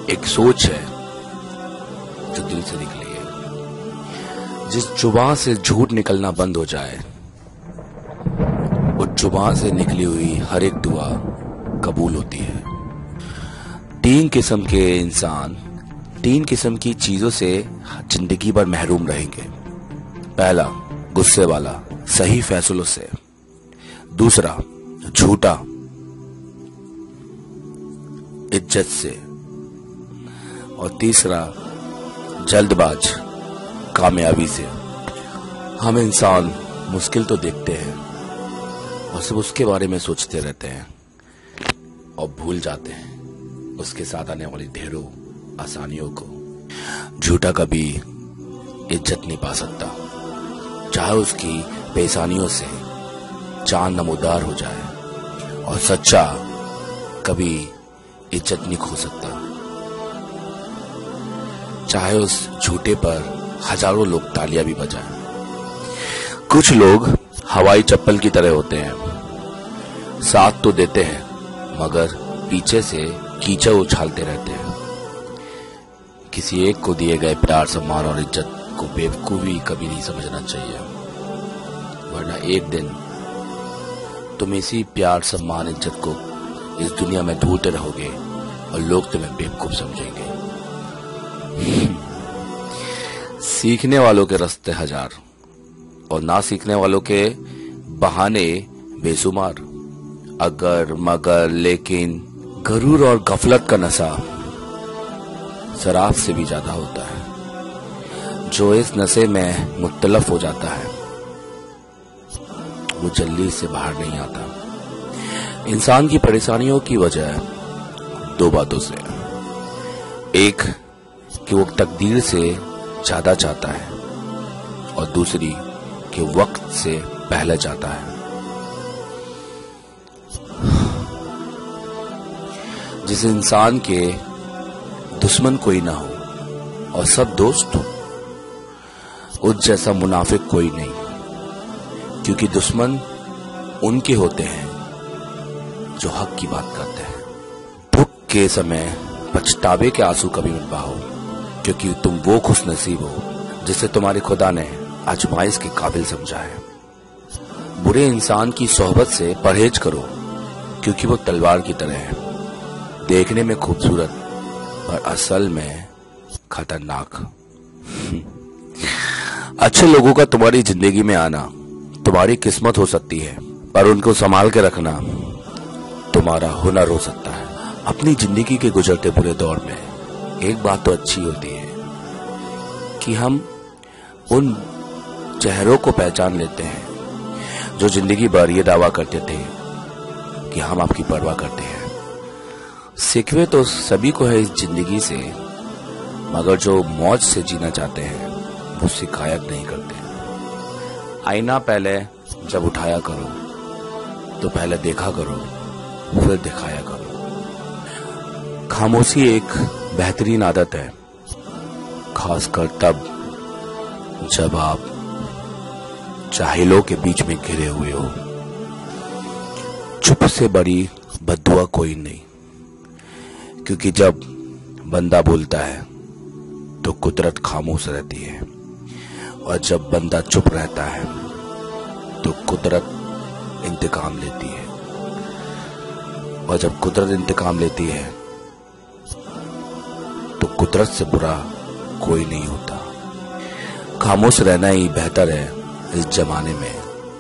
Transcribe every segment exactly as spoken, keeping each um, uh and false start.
एक सोच है जो दिल से निकली है। जिस जुबान से झूठ निकलना बंद हो जाए, उस जुबान से निकली हुई हर एक दुआ कबूल होती है। तीन किस्म के इंसान तीन किस्म की चीजों से जिंदगी भर महरूम रहेंगे। पहला, गुस्से वाला सही फैसलों से। दूसरा, झूठा इज्जत से। और तीसरा, जल्दबाज कामयाबी से। हम इंसान मुश्किल तो देखते हैं और सिर्फ उसके बारे में सोचते रहते हैं और भूल जाते हैं उसके साथ आने वाली ढेरों आसानियों को। झूठा कभी इज्जत नहीं पा सकता, चाहे उसकी पेशानियों से चांद नमूदार हो जाए। और सच्चा कभी इज्जत नहीं खो सकता, चाहे उस झूठे पर हजारों लोग तालियां भी बजाएं। कुछ लोग हवाई चप्पल की तरह होते हैं, साथ तो देते हैं मगर पीछे से कीचड़ उछालते रहते हैं। किसी एक को दिए गए प्यार, सम्मान और इज्जत को बेवकूफी कभी नहीं समझना चाहिए, वरना एक दिन तुम इसी प्यार, सम्मान, इज्जत को इस दुनिया में ढूंढते रहोगे और लोग तुम्हें बेवकूफ समझेंगे। सीखने वालों के रास्ते हजार और ना सीखने वालों के बहाने बेशुमार। अगर मगर लेकिन गरूर और गफलत का नशा शराब से भी ज्यादा होता है। जो इस नशे में मुख्तलफ हो जाता है वो जल्दी से बाहर नहीं आता। इंसान की परेशानियों की वजह दो बातों से। एक कि वो तकदीर से ज्यादा चाहता है और दूसरी कि वक्त से पहले चाहता है। जिस इंसान के दुश्मन कोई ना हो और सब दोस्त हो, उस जैसा मुनाफिक कोई नहीं, क्योंकि दुश्मन उनके होते हैं जो हक की बात करते हैं। दुख के समय पछतावे के आंसू कभी मत बहाओ, क्योंकि तुम वो खुश नसीब हो जिसे तुम्हारे खुदा ने आजमाइश के काबिल समझा है। बुरे इंसान की सोहबत से परहेज करो, क्योंकि वो तलवार की तरह है, देखने में खूबसूरत पर असल में खतरनाक। अच्छे लोगों का तुम्हारी जिंदगी में आना तुम्हारी किस्मत हो सकती है, पर उनको संभाल के रखना तुम्हारा हुनर हो सकता है। अपनी जिंदगी के गुजरते पूरे दौर में एक बात तो अच्छी होती है कि हम उन चेहरों को पहचान लेते हैं जो जिंदगी भर ये दावा करते थे कि हम आपकी परवाह करते हैं। सिकवे तो सभी को है इस जिंदगी से, मगर जो मौज से जीना चाहते हैं वो शिकायत नहीं करते। आईना पहले जब उठाया करो तो पहले देखा करो, फिर दिखाया करो। खामोशी एक बेहतरीन आदत है, खासकर तब जब आप जाहिलों के बीच में घिरे हुए हो। चुप से बड़ी बद्दुआ कोई नहीं, क्योंकि जब बंदा बोलता है तो कुदरत खामोश रहती है, और जब बंदा चुप रहता है तो कुदरत इंतकाम लेती है, और जब कुदरत इंतकाम लेती है तो कुदरत से बुरा कोई नहीं होता। खामोश रहना ही बेहतर है इस जमाने में,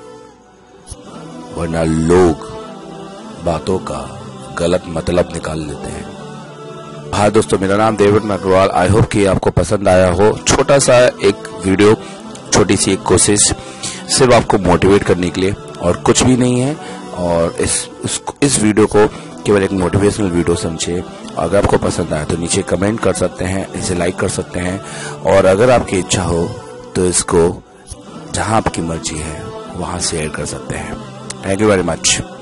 वरना लोग बातों का गलत मतलब निकाल लेते हैं। हाँ दोस्तों, मेरा नाम डेविड अग्रवाल। आई होप कि आपको पसंद आया हो। छोटा सा एक वीडियो, छोटी सी एक कोशिश, सिर्फ आपको मोटिवेट करने के लिए और कुछ भी नहीं है। और इस इस, इस वीडियो को केवल एक मोटिवेशनल वीडियो समझिए। अगर आपको पसंद आया तो नीचे कमेंट कर सकते हैं, इसे लाइक कर सकते हैं, और अगर आपकी इच्छा हो तो इसको जहां आपकी मर्जी है वहां शेयर कर सकते हैं। Thank you very much.